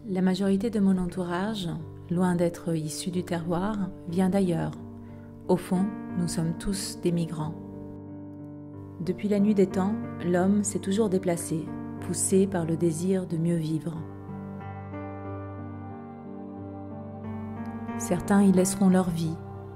La majorité de mon entourage, loin d'être issu du terroir, vient d'ailleurs. Au fond, nous sommes tous des migrants. Depuis la nuit des temps, l'homme s'est toujours déplacé, poussé par le désir de mieux vivre. Certains y laisseront leur vie.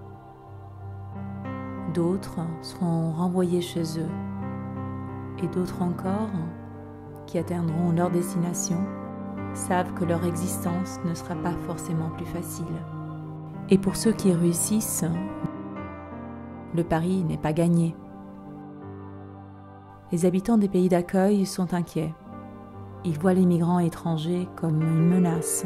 D'autres seront renvoyés chez eux. Et d'autres encore, qui atteindront leur destination, savent que leur existence ne sera pas forcément plus facile. Et pour ceux qui réussissent, le pari n'est pas gagné. Les habitants des pays d'accueil sont inquiets. Ils voient les migrants étrangers comme une menace.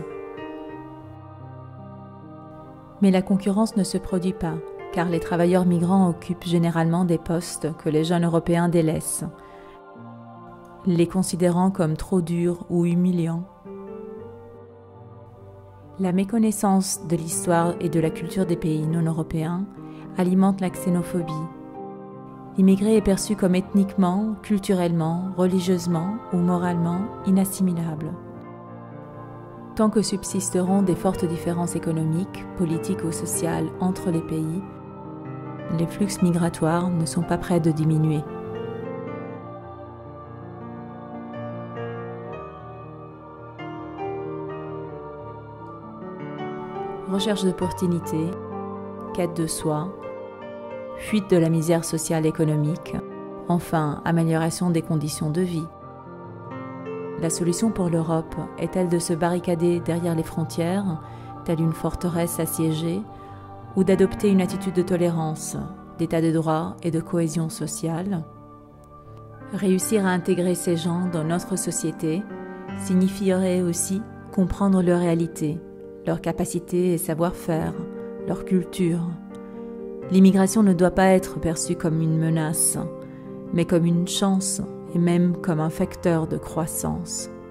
Mais la concurrence ne se produit pas, car les travailleurs migrants occupent généralement des postes que les jeunes Européens délaissent, les considérant comme trop durs ou humiliants. La méconnaissance de l'histoire et de la culture des pays non européens alimente la xénophobie. L'immigré est perçu comme ethniquement, culturellement, religieusement ou moralement inassimilable. Tant que subsisteront des fortes différences économiques, politiques ou sociales entre les pays, les flux migratoires ne sont pas près de diminuer. Recherche d'opportunités, quête de soi, fuite de la misère sociale et économique, enfin amélioration des conditions de vie. La solution pour l'Europe est-elle de se barricader derrière les frontières, telle une forteresse assiégée, ou d'adopter une attitude de tolérance, d'état de droit et de cohésion sociale? Réussir à intégrer ces gens dans notre société signifierait aussi comprendre leur réalité, leur capacité et savoir-faire, leur culture. L'immigration ne doit pas être perçue comme une menace, mais comme une chance et même comme un facteur de croissance.